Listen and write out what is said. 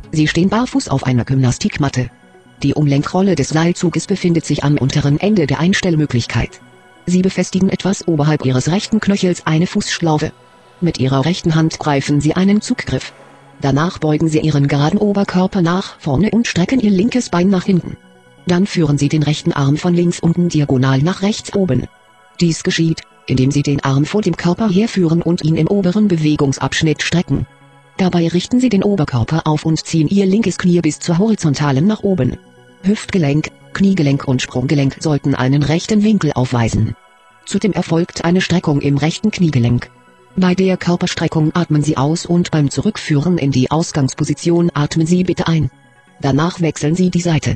Sie stehen barfuß auf einer Gymnastikmatte. Die Umlenkrolle des Seilzuges befindet sich am unteren Ende der Einstellmöglichkeit. Sie befestigen etwas oberhalb Ihres rechten Knöchels eine Fußschlaufe. Mit Ihrer rechten Hand greifen Sie einen Zuggriff. Danach beugen Sie Ihren geraden Oberkörper nach vorne und strecken Ihr linkes Bein nach hinten. Dann führen Sie den rechten Arm von links unten diagonal nach rechts oben. Dies geschieht, indem Sie den Arm vor dem Körper herführen und ihn im oberen Bewegungsabschnitt strecken. Dabei richten Sie den Oberkörper auf und ziehen Ihr linkes Knie bis zur Horizontalen nach oben. Hüftgelenk, Kniegelenk und Sprunggelenk sollten einen rechten Winkel aufweisen. Zudem erfolgt eine Streckung im rechten Kniegelenk. Bei der Körperstreckung atmen Sie aus und beim Zurückführen in die Ausgangsposition atmen Sie bitte ein. Danach wechseln Sie die Seite.